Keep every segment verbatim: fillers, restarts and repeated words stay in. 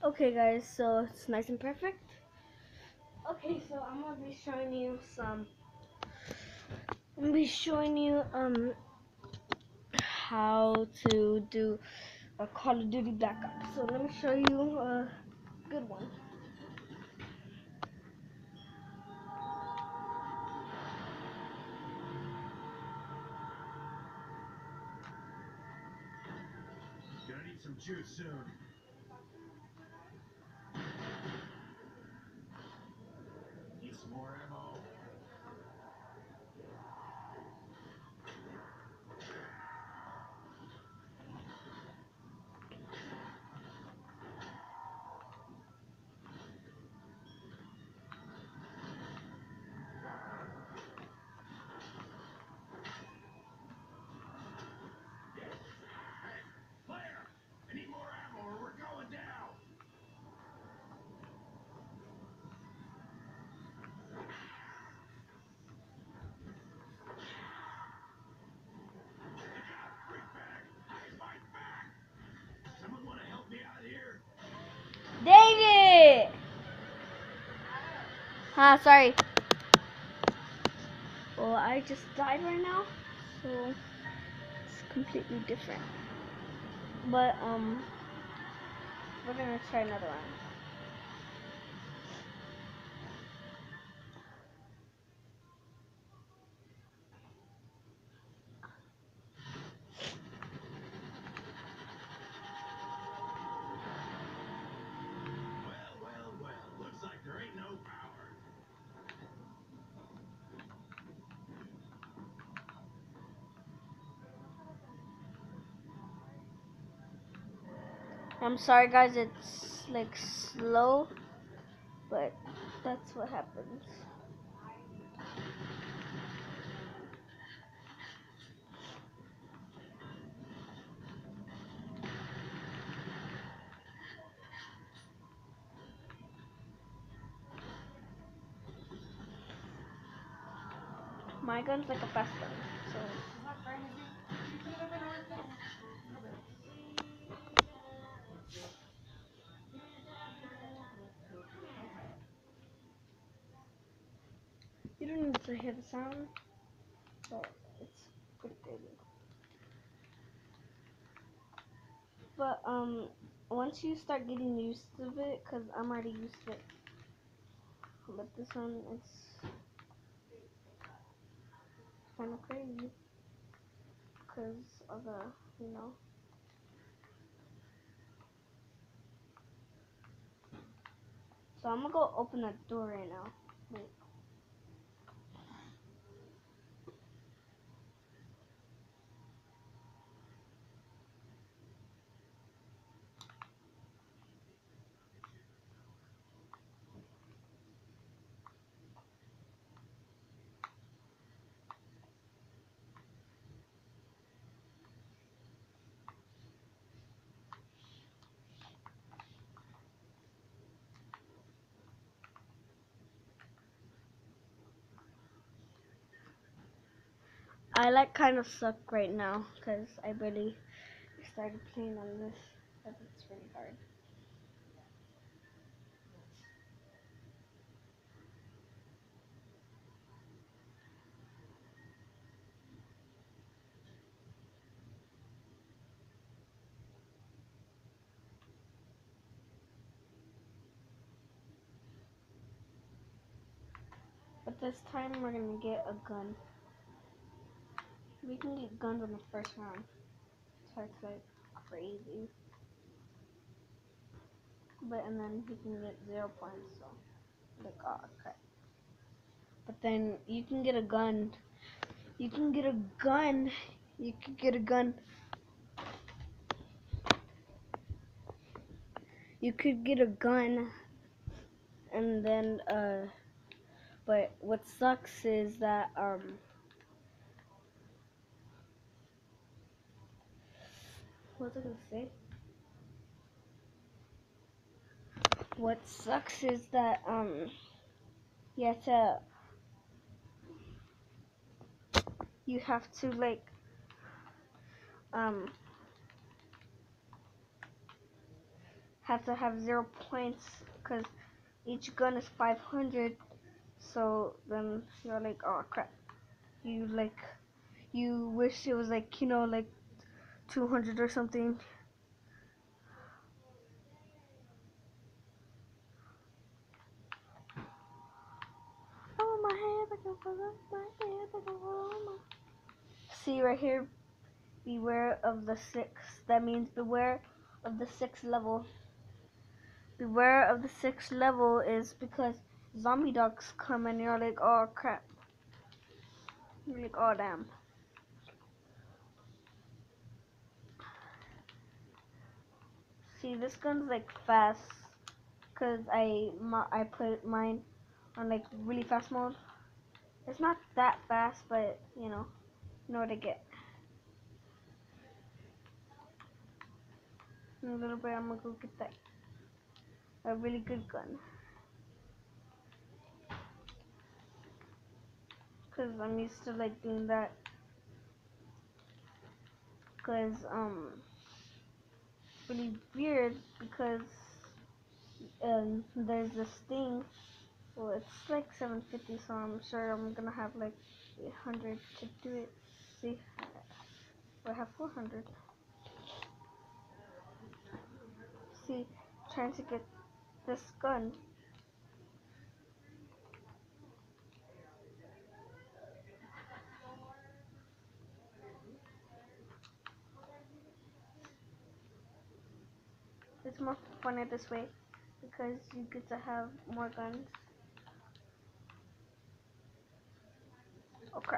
Okay guys, so it's nice and perfect. Okay, so I'm gonna be showing you some I'm gonna be showing you um how to do a Call of Duty Black Ops. So let me show you a good one. Gonna need some juice soon. Need some more ammo. Player, I need more ammo or we're going down. Quick back. Eyes my back. Someone want to help me out of here? Dang it! Ah, sorry. Well, I just died right now, so it's completely different. But um, we're gonna try another round. Well, well, well. Looks like there ain't no power. I'm sorry guys, it's like slow, but that's what happens. My gun's like a fast gun, so you don't need to hear the sound, but it's pretty good. But um, once you start getting used to it, cause I'm already used to it. But this one, it's kind of crazy, cause of the, you know. So I'm gonna go open that door right now. Wait. I like kind of suck right now, cause I really started playing on this, but it's really hard. But this time we're gonna get a gun. We can get guns on the first round. So it's like crazy. But and then he can get zero points, so like oh crap. But then you can get a gun. You can get a gun. You can get a gun. You could get a gun and then uh but what sucks is that um what was I gonna say? What sucks is that um you have to you have to like um have to have zero points because each gun is five hundred. So then you're like, oh crap. You like, you wish it was like, you know, like two hundred or something. Oh my head, I can fall off my head, I can fall off my. See right here, beware of the sixth. That means beware of the sixth level. Beware of the sixth level is because zombie dogs come and you're like, oh crap. You're like, oh damn. See, this gun's like fast because I my, I put mine on like really fast mode. It's not that fast, but you know, you know what I get. In a little bit, I'm gonna go get that a really good gun. Cause I'm used to like doing that. Cause um, it's really weird because um there's this thing. Well, it's like seven fifty, so I'm sure I'm gonna have like eight hundred to do it. See, I have four hundred. See, trying to get this gun. It's more funny this way because you get to have more guns. Oh crap.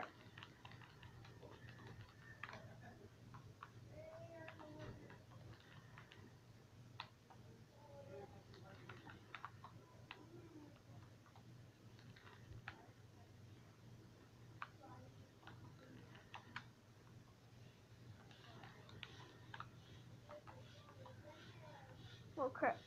Oh crap.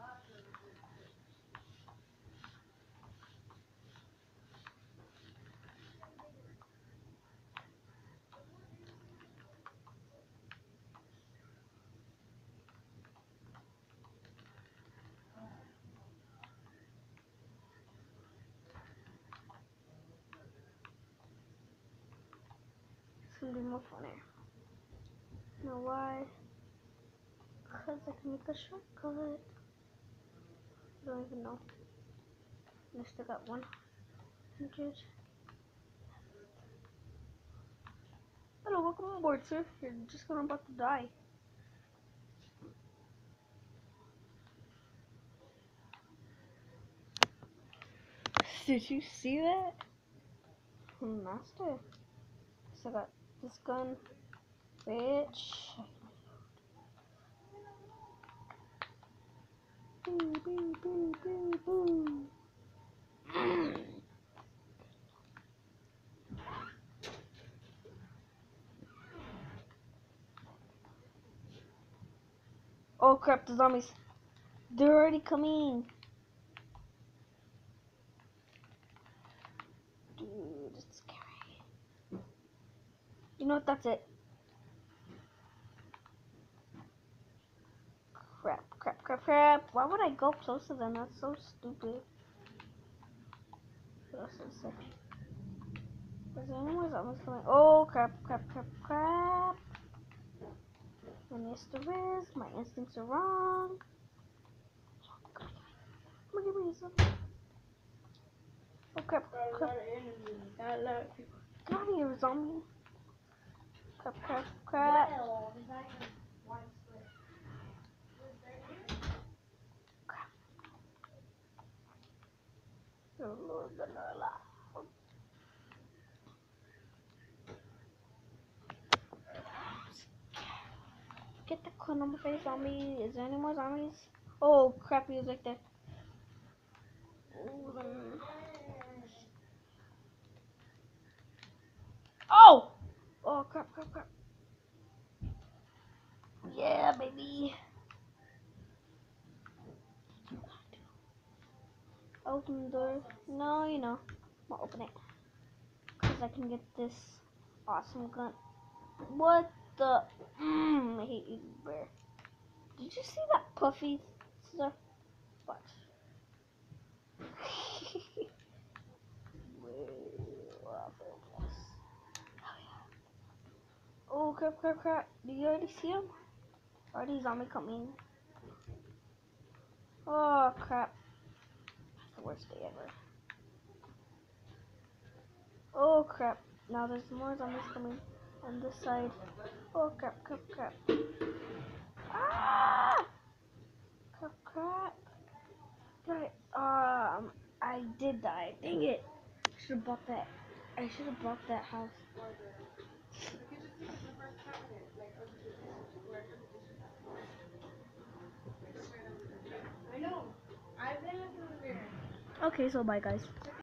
It's gonna be more funny. You know why? Because I can make a shortcut. I don't even know. I still got one hundred. Hello, welcome on board, sir. You're just gonna about to die. Did you see that? Master. So I got this gun, bitch. Boo, boo, boo, boo, boo. Oh crap, the zombies. They're already coming. Dude, it's scary. You know what, that's it. Crap, crap, crap, crap. Why would I go close to them? That's so stupid. That's so sick. Is there any more zombies coming? Oh crap, crap, crap, crap. And yes, there is. My instincts are wrong. Come here, give me something. Oh crap, crap. Get out of here, zombie. Crap, crap, crap. Crap. Oh Lord, gonna laugh. Get the corn on my face, zombie. Is there any more zombies? Oh crap, he was right there. Oh! Oh crap, crap, crap. Yeah, baby. Open the door. No, you know. I'll open it. Because I can get this awesome gun. What the? Mmm, I hate you, bear. Did you see that Puffy the butt. Oh crap, crap, crap. Do you already see him? Already zombie coming. Oh crap. That's the worst day ever. Oh crap. Now there's more zombies coming on this side. Oh crap, crap, crap. Ah! Crap, crap. Right. Um, I did die. Dang it. I should have bought that. I should have bought that house. I know. I've been over there. Okay, so bye guys.